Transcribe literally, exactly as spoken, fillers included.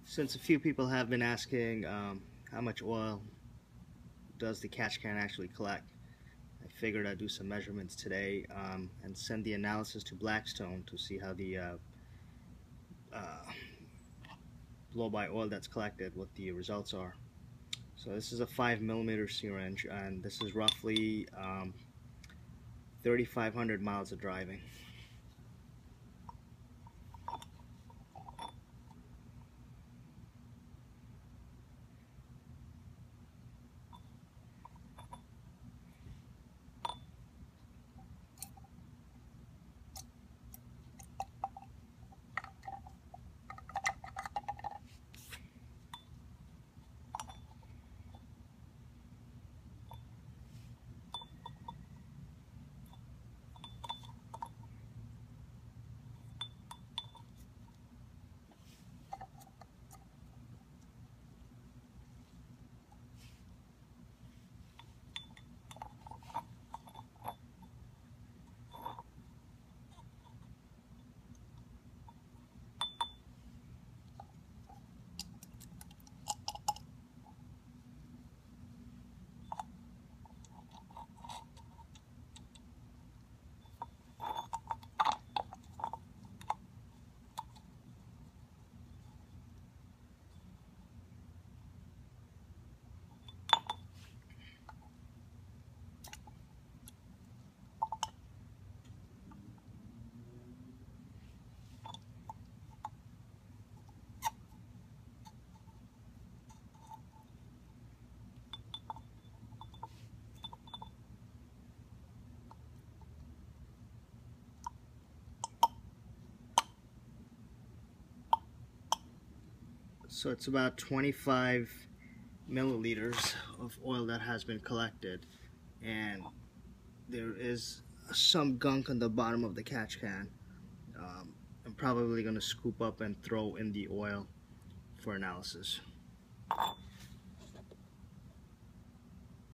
Since a few people have been asking um, how much oil does the catch can actually collect, I figured I'd do some measurements today um, and send the analysis to Blackstone to see how the uh, uh, blow-by oil that's collected, what the results are. So this is a five millimeter syringe, and this is roughly um, thirty-five hundred miles of driving. So it's about twenty-five milliliters of oil that has been collected, and there is some gunk on the bottom of the catch can. Um, I'm probably going to scoop up and throw in the oil for analysis.